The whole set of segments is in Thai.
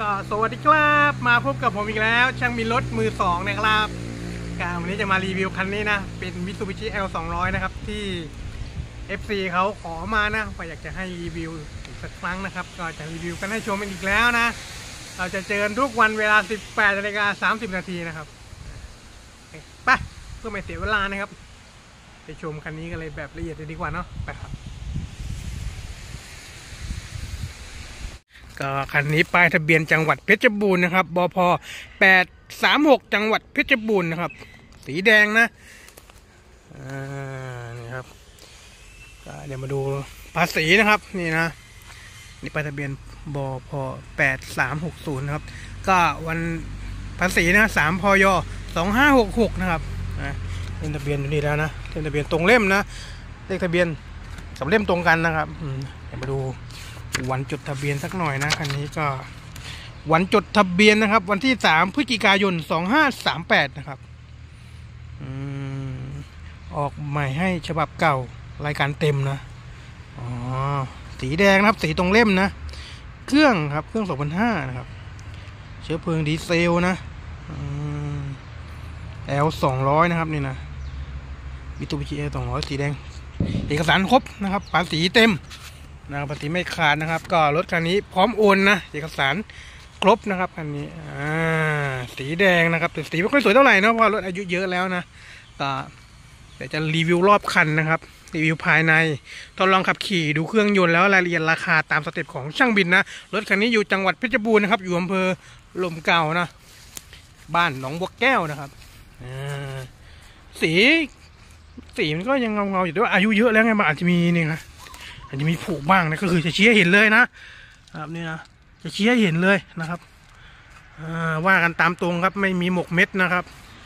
ก็สวัสดีครับมาพบกับผมอีกแล้วช่างมีรถมือสองนะครับวันนี้จะมารีวิวคันนี้นะเป็น Mitsubishi L200 นะครับที่ FC เขาขอมานะก็อยากจะให้รีวิวอีกสักครั้งนะครับก็จะรีวิวกันให้ชมอีกแล้วนะเราจะเจอกันทุกวันเวลา 18:30 นาทีนะครับไปเพื่อไม่เสียเวลานะครับไปชมคันนี้กันเลยแบบละเอียดดีกว่าเนาะไปครับก็คันนี้ป้ายทะเบียนจังหวัดเพชรบูรณ์นะครับบพ836จังหวัดเพชรบูรณ์นะครับสีแดงนะนี่ครับเดี๋ยวมาดูภาษีนะครับนี่นะนี่ป้ายทะเบียนบพ8360นะครับก็วันภาษีนะ3พย2566นะครับเลขทะเบียนอยู่นี่แล้วนะเลขทะเบียนตรงเล่มนะเลขทะเบียนกับเล่มตรงกันนะครับเดี๋ยวมาดูวันจดทะเบียนสักหน่อยนะคันนี้ก็วันจดทะเบียนนะครับวันที่3พฤศจิกายน2538นะครับออกใหม่ให้ฉบับเก่ารายการเต็มนะสีแดงนะครับสีตรงเล่มนะเครื่องครับเครื่อง2005นะครับเชื้อเพลิงดีเซลนะL200นะครับนี่นะMitsubishi L200สีแดงเอกสารครบนะครับภาษีเต็มนะครับภาษีไม่ขาดนะครับก็รถคันนี้พร้อมโอนนะเอกสารครบนะครับคันนี้สีแดงนะครับแต่สีไม่ค่อยสวยเท่าไหร่นะเพราะรถอายุเยอะแล้วนะก็แต่จะรีวิวรอบคันนะครับรีวิวภายในทดลองขับขี่ดูเครื่องยนต์แล้วรายละเอียดราคาตามสเต็ปของช่างบินนะรถคันนี้อยู่จังหวัดเพชรบูรณ์นะครับอยู่อำเภอลมเก่านะบ้านหนองบัวแก้วนะครับสีมันก็ยังเงาอยู่ด้วยอายุเยอะแล้วไงมันอาจจะมีนี่นะอาจจะมีผุบ้างนะก็คือจะชี้ให้เห็นเลยนะครับนี่นะจะชี้ให้เห็นเลยนะครับว่ากันตามตรงครับไม่มีหมกเม็ดนะครับ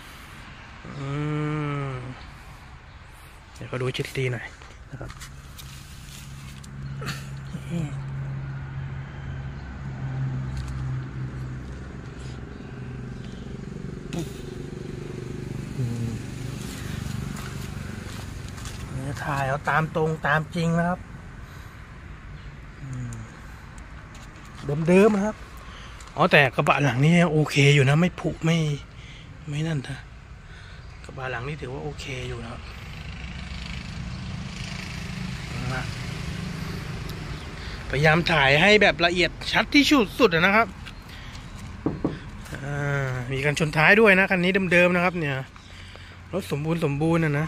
เดี๋ยวก็ดูชิดตีหน่อยนะครับถ่ายเอาตามตรงตามจริงนะครับเดิมๆนะครับแต่กระบะหลังนี้โอเคอยู่นะไม่ผุไม่นั่นนะกระบะหลังนี้ถือว่าโอเคอยู่นะครับพยายามถ่ายให้แบบละเอียดชัดที่สุดนะครับมีการชนท้ายด้วยนะคันนี้เดิมๆนะครับเนี่ยรถสมบูรณ์นะ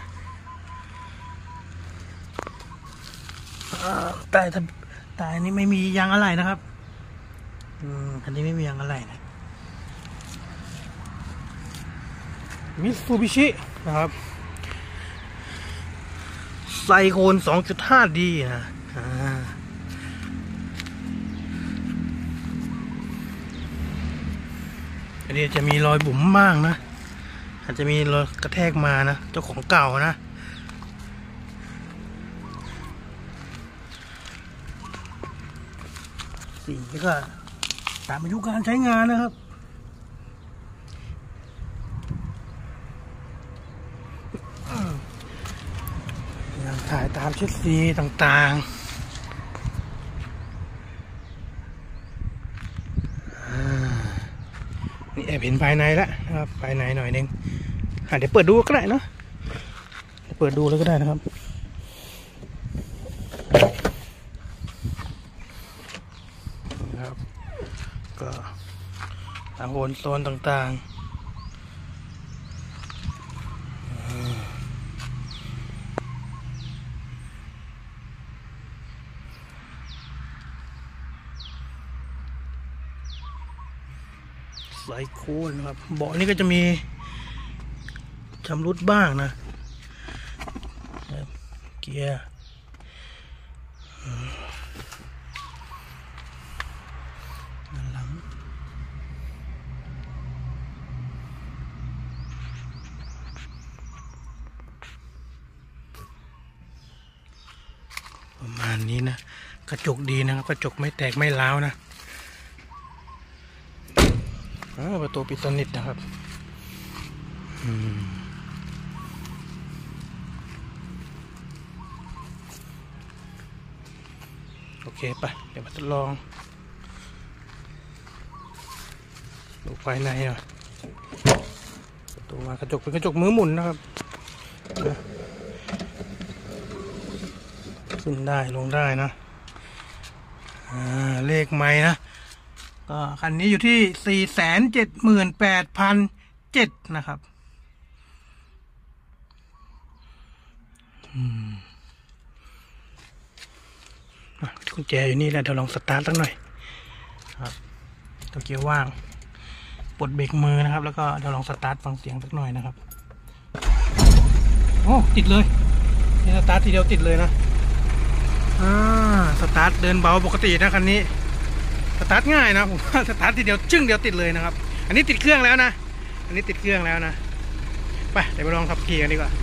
แต่อันนี้ไม่มียางอะไหล่นะครับอันนี้ไม่มียางอะไหล่นะมิตซูบิชินะครับไซโคน 2.5D นะอันนี้จะมีรอยบุ๋มบ้างนะอาจจะมีรอยกระแทกมานะเจ้าของเก่านะสีก็ตามอายุการใช้งานนะครับถ่ายตามเช็ดสีต่างๆนี่แอบเห็นภายในแล้วนะครับภายในหน่อยนึงเดี๋ยวเปิดดูก็ได้เนาะเปิดดูแล้วก็ได้นะครับก็ทางโอนโซนต่างๆไซโคนครับเบาะนี่ก็จะมีชำรุดบ้างนะเกียร์ประมาณนี้นะกระจกดีนะครับกระจกไม่แตกไม่ร้าวนะประตูปิดสนิทนะครับ โอเคไปเดี๋ยวมาทดลองภายในหน่อยตัวกระจกเป็นกระจกมือหมุนนะครับขึ้นได้ลงได้นะเลขไม้นะก็คันนี้อยู่ที่478,807นะครับกุญแจอยู่นี่แหละเดี๋ยวลองสตาร์ทสักหน่อยครับตัวเกียร์ว่างปลดเบรกมือนะครับแล้วก็เดี๋ยวลองสตาร์ทฟังเสียงสักหน่อยนะครับโอ้ติดเลยนี่สตาร์ททีเดียวติดเลยนะสตาร์ทเดินเบาปกตินะคันนี้สตาร์ทง่ายนะผมว่าสตาร์ททีเดียวจึ้งเดียวติดเลยนะครับอันนี้ติดเครื่องแล้วนะอันนี้ติดเครื่องแล้วนะไปเดี๋ยวไปลองขับขี่กันดีกว่า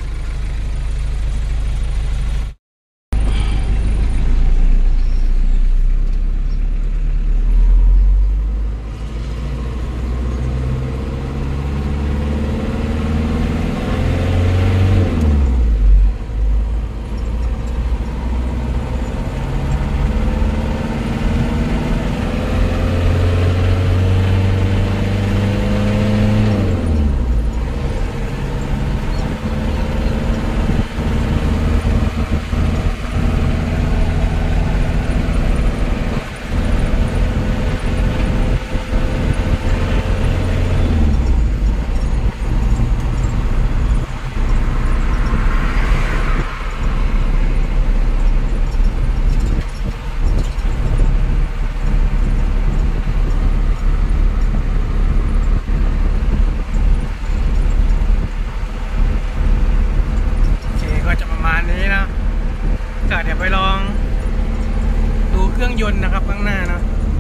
เดี๋ยวไปลองดูเครื่องยนต์นะครับข้างหน้านะ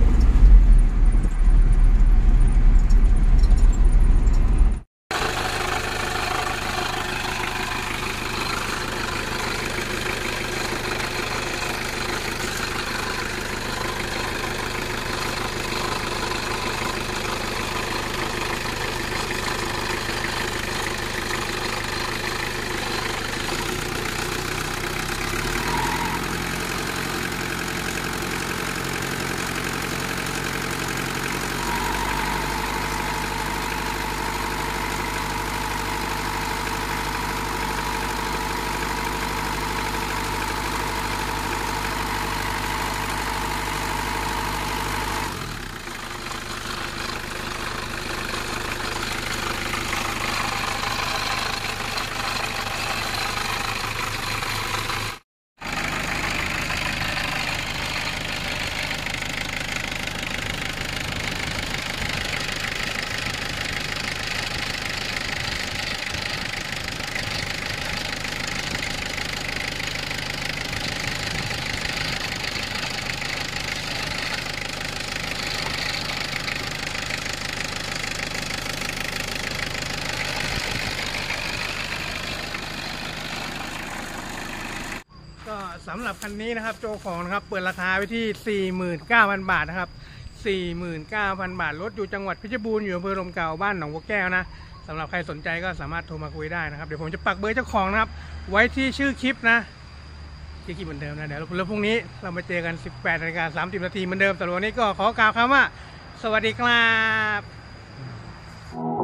ก็สำหรับคันนี้นะครับโจของนะครับเปิดราคาไว้ที่ 49,000 บาทนะครับ 49,000 บาทรถอยู่จังหวัดเพชรบูรณ์อยู่อำเภอลมเก่าบ้านหนองบัวแก้วนะสำหรับใครสนใจก็สามารถโทรมาคุยได้นะครับเดี๋ยวผมจะปักเบอร์เจ้าของนะครับไว้ที่ชื่อคลิปนะชื่อคลิปเหมือนเดิมนะเดี๋ยวพรุ่งนี้เรามาเจอกัน 18:30 นาทีเหมือนเดิมแต่วันนี้ก็ขอกล่าวคำว่าสวัสดีครับ